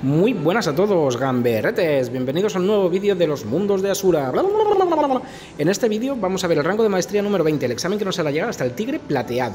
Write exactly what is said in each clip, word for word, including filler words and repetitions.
Muy buenas a todos, gamberretes, bienvenidos a un nuevo vídeo de los mundos de Asura. En este vídeo vamos a ver el rango de maestría número veinte, el examen que nos hará llegar hasta el tigre plateado.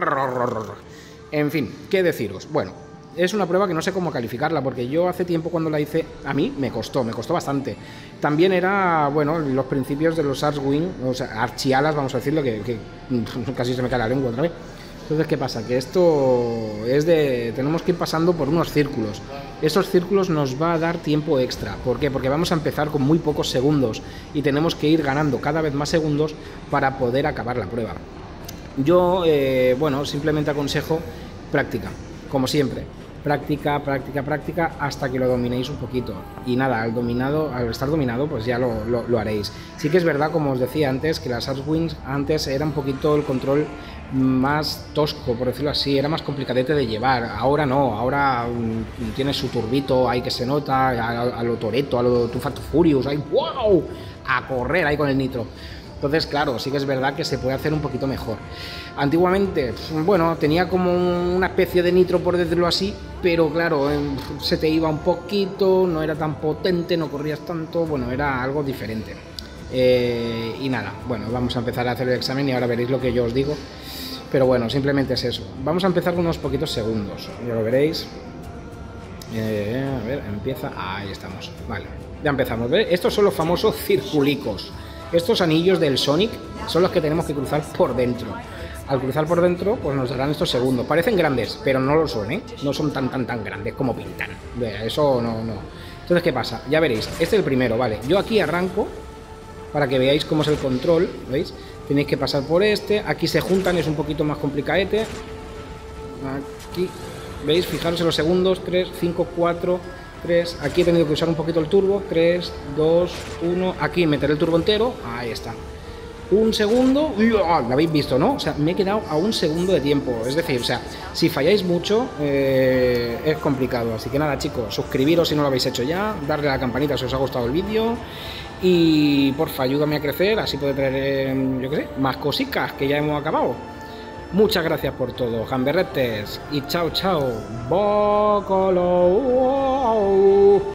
En fin, ¿qué deciros? Bueno, es una prueba que no sé cómo calificarla, porque yo hace tiempo cuando la hice, a mí me costó, me costó bastante. También era, bueno, los principios de los Archwing, o sea, archialas, vamos a decirlo, que, que casi se me cae la lengua otra vez. Entonces, ¿qué pasa? Que esto es de... tenemos que ir pasando por unos círculos. Estos círculos nos va a dar tiempo extra. ¿Por qué? Porque vamos a empezar con muy pocos segundos y tenemos que ir ganando cada vez más segundos para poder acabar la prueba. Yo, eh, bueno, simplemente aconsejo práctica, como siempre. Práctica, práctica, práctica, hasta que lo dominéis un poquito. Y nada, al, dominado, al estar dominado, pues ya lo, lo, lo haréis. Sí que es verdad, como os decía antes, que las Archwings antes era un poquito el control más tosco, por decirlo así, era más complicadete de llevar. Ahora no, ahora um, tiene su turbito ahí que se nota, a, a lo Toretto, a lo Too Fast Furious, ahí, wow, a correr ahí con el nitro. Entonces, claro, sí que es verdad que se puede hacer un poquito mejor. Antiguamente, bueno, tenía como una especie de nitro, por decirlo así, pero claro, se te iba un poquito, no era tan potente, no corrías tanto, bueno, era algo diferente. Eh, y nada, bueno, vamos a empezar a hacer el examen y ahora veréis lo que yo os digo. Pero bueno, simplemente es eso. Vamos a empezar con unos poquitos segundos, ya lo veréis. Eh, a ver, empieza, ahí estamos, vale, ya empezamos. ¿Ves? Estos son los famosos circulicos. Estos anillos del Sonic son los que tenemos que cruzar por dentro. Al cruzar por dentro, pues nos darán estos segundos. Parecen grandes, pero no lo son, ¿eh? No son tan, tan, tan grandes como pintan. Eso no, no. Entonces, ¿qué pasa? Ya veréis, este es el primero, ¿vale? Yo aquí arranco para que veáis cómo es el control, ¿veis? Tenéis que pasar por este. Aquí se juntan, es un poquito más complicadete. Aquí, ¿veis? Fijaros en los segundos. tres, cinco, cuatro... tres, aquí he tenido que usar un poquito el turbo, tres, dos, uno, aquí meter el turbo entero, ahí está, un segundo, lo habéis visto, ¿no? O sea, me he quedado a un segundo de tiempo, es decir, o sea, si falláis mucho, eh, es complicado, así que nada, chicos, suscribiros si no lo habéis hecho ya, darle a la campanita si os ha gustado el vídeo, y porfa, ayúdame a crecer, así puedo traer, yo qué sé, más cositas que ya hemos acabado. Muchas gracias por todo, gamberretes, y chao, chao, bocolo.